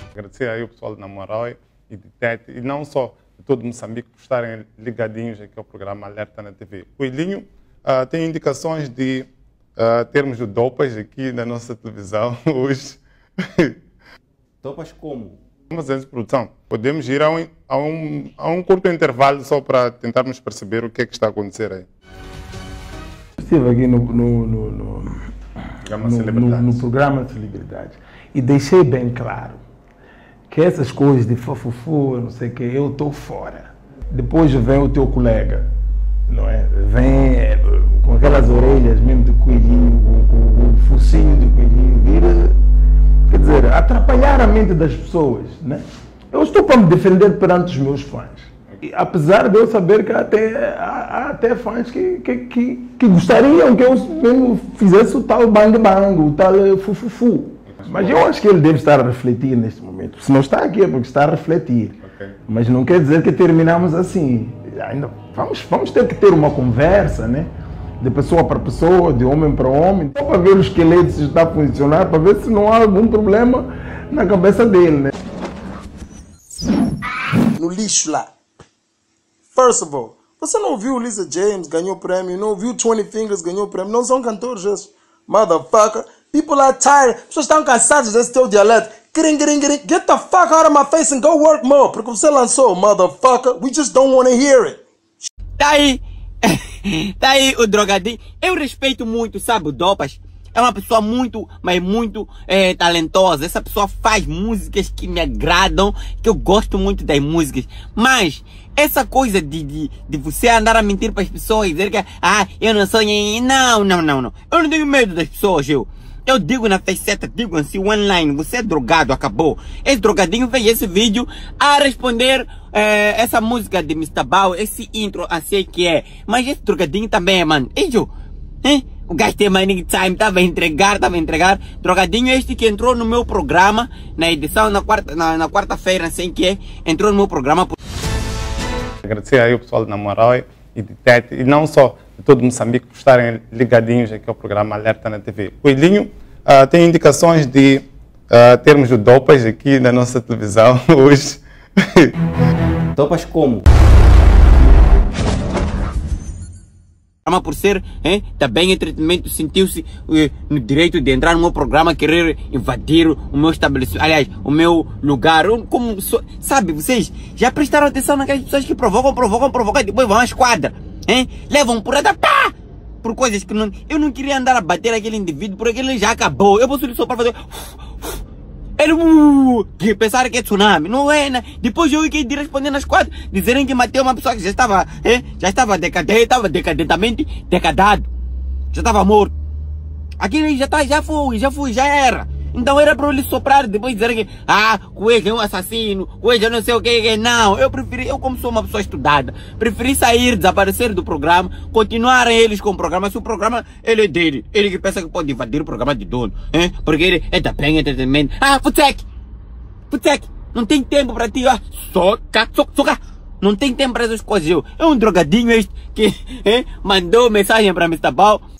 Agradecer aí o pessoal de Namorai e de Tete, e não só de todo Moçambique, por estarem ligadinhos aqui ao programa Alerta na TV. Coelhinho tem indicações de termos de dopas aqui na nossa televisão hoje. Dopas como? Vamos fazer produção. Podemos ir a um curto intervalo só para tentarmos perceber o que é que está a acontecer aí. Estive aqui no programa de Celebridades e deixei bem claro que essas coisas de fofufu, não sei o que, eu estou fora. Depois vem o teu colega, não é? Vem com aquelas orelhas mesmo de coelhinho, o focinho de coelhinho, vira, quer dizer, atrapalhar a mente das pessoas, né? Eu estou para me defender perante os meus fãs. E, apesar de eu saber que há até fãs que gostariam que eu mesmo fizesse o tal bang-bang, o tal fufufu. Mas eu acho que ele deve estar a refletir neste momento. Se não está aqui é porque está a refletir. Okay. Mas não quer dizer que terminamos assim. Ainda vamos ter que ter uma conversa, né? De pessoa para pessoa, de homem para homem, só para ver o esqueleto se está a funcionar, para ver se não há algum problema na cabeça dele, né? No lixo lá. First of all, você não ouviu Lisa James ganhou prêmio, não ouviu 20 Fingers ganhou prêmio, não são cantores esses. Motherfucker. People are tired. As pessoas estão cansadas desse teu dialeto. Get the fuck out of my face and go work more. Porque você lançou, motherfucker. We just don't want to hear it. Tá aí. Tá aí o drogadinho. Eu respeito muito, sabe, o Dopas. É uma pessoa muito, mas muito talentosa. Essa pessoa faz músicas que me agradam, que eu gosto muito das músicas. Mas essa coisa de você andar a mentir para as pessoas, dizer que eu não sou... Não. Eu não tenho medo das pessoas, eu digo na faceta, digo assim, online, você é drogado, acabou. Esse drogadinho fez esse vídeo a responder essa música de Mr. Bao, esse intro, assim que é. Mas esse drogadinho também, mano. O gajo tem money time, estava a entregar. Drogadinho este que entrou no meu programa, na edição, na quarta-feira, assim que é, entrou no meu programa. Agradecer aí o pessoal de Namorai e de Tete, e não só de todo Moçambique, por estarem ligadinhos aqui ao programa Alerta na TV. Coelhinho tem indicações de termos de dopas aqui na nossa televisão hoje. Dopas como? Por ser também entretenimento, sentiu-se no direito de entrar no meu programa, querer invadir o meu estabelecimento, aliás, o meu lugar. Sabe, vocês já prestaram atenção naquelas pessoas que provocam e depois vão à esquadra, levam porrada, pá! Por coisas que eu não queria andar a bater aquele indivíduo, porque ele já acabou. Eu posso lhe soprar para fazer... Ele que pensaram que é tsunami, não é, né? Depois eu ia responder nas quadras, dizerem que matei uma pessoa que já estava decadente, estava decadentamente decadado, já estava morto. Aquilo já era. Então era para ele soprar e depois dizer que o Eja é um assassino, o Eja não sei o que. Não, eu como sou uma pessoa estudada, preferi sair, desaparecer do programa, continuarem eles com o programa. Se o programa ele é dele, ele que pensa que pode invadir o programa de dono, porque ele é também entretenimento. Futek, não tem tempo para ti, soca. Não tem tempo para essas coisas. É um drogadinho este que mandou mensagem para Mr. Bao.